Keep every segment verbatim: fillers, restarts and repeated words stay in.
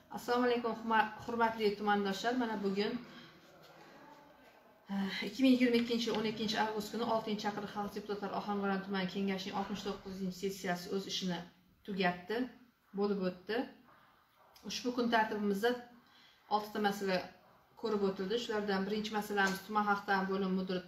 Assalomu alaykum hurmatli tumandoshlar. Mana bugun ikki ming yigirma ikkinchi yil o'n ikkinchi avgust kuni oltinchi chaqiriq xalq deputatlari Ohangaron tuman kengashining oltmish to'qqizinchi sessiyasi o'z ishini tugatdi, bo'lib o'tdi. Ushbu kun tartibimizda oltita masala ko'rib o'tildi. Shulardan birinchi masalamiz tuman xalq ta'limi bo'limi mudiri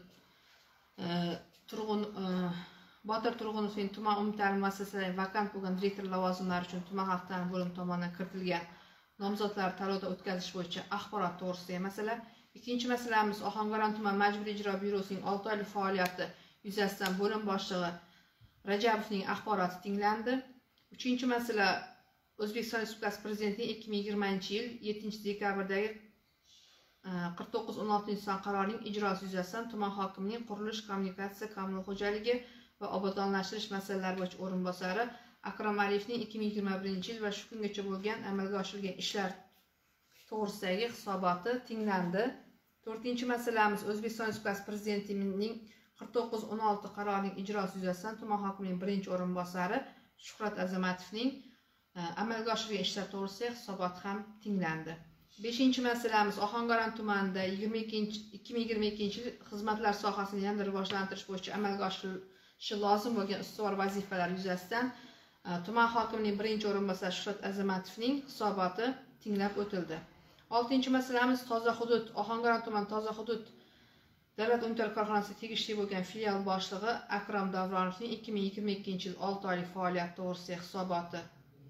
Turg'un Botir Turg'unovning tuman umumta'lim muassasalari vakant bo'lgan direktor lavozimlari uchun tuman xalq ta'limi bo'limi tomonidan kiritilgan nomzodlar tanlovda o'tkazish bo'yicha axborot to'g'risidagi masala. Ikkinchi masalamiz Ohangaron tuman majburiy ijro byurosining olti oylik faoliyati yuzasidan bo'lim boshlig'i Rajabovning axboroti tinglandi. Uchinchi masala O'zbekiston Respublikasi Prezidentining ikki ming yigirmanchi yil yettinchi dekabrdagi qirq to'qqiz o'n oltinchi son qarorining ijrosi yuzasidan tuman hokimining qurilish, kommunikatsiya, kommunal xo'jaligi va obodonlashtirish masalalari bo'yicha o'rinbosari Akram Aliyevning ikki ming yigirma birinchi yil va shu kungacha bo'lgan amalga oshirilgan ishlar to'g'risidagi hisoboti tinglandi. To'rtinchi masalamiz O'zbekiston Respublikasi Prezidentining qirq to'qqiz o'n olti qarorining ijrosi yuzasidan tuman hokimining birinchi o'rinbosari Shuhrat Azamotovning amalga oshirilgan ishlar to'g'risidagi hisoboti ham tinglandi. Beshinchi masalamiz Ohangaron tumanida ikki ming yigirma ikkinchi yil xizmatlar sohasini yanada rivojlantirish bo'yicha amalga oshirilishi lozim bo'lgan ustuvor vazifalar yuzasidan tuman hokimining birinchi o'rinbosari Shuhrat Azamotovning hisoboti tinglab o'tildi. Oltinchi masalamiz Toza hudud Ohangaron tuman Toza hudud davlat unitariy korxonasiga tegishli bo'lgan filial boshlig'i Akram Davronovning ikki ming yigirma ikkinchi yil olti oylik faoliyati to'g'risidagi hisoboti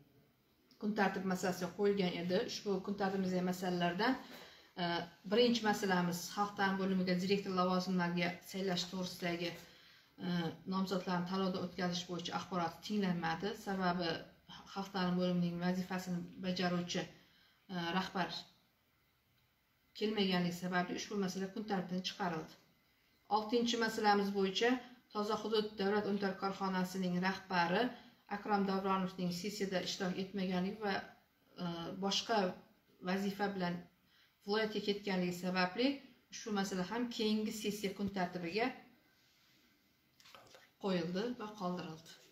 kun tartib masalasiga qo'yilgan edi. Ushbu kun tartibimizdagi masalalardan birinchi masalamiz xalq ta'limi bo'limiga direktor lavozimlariga saylash to'g'risidagi nomzodlarni tanlovda o'tkazish bo'yicha axborot tinglanmadi. Sababi xalq ta'limi bo'limining vazifasini bajaruvchi rahbar kelmaganligi sababli ushbu masala kun tartibidan chiqarildi. Oltinchi masalamiz bo'yicha Toza hudud davlat unitariy korxonasining rahbari Akram Davronovning sessiyada ishtirok etmaganligi va boshqa vazifa bilan viloyatga ketganligi sababli ushbu masala ham keyingi sessiya kun tartibiga qo'yildi va qoldirildi.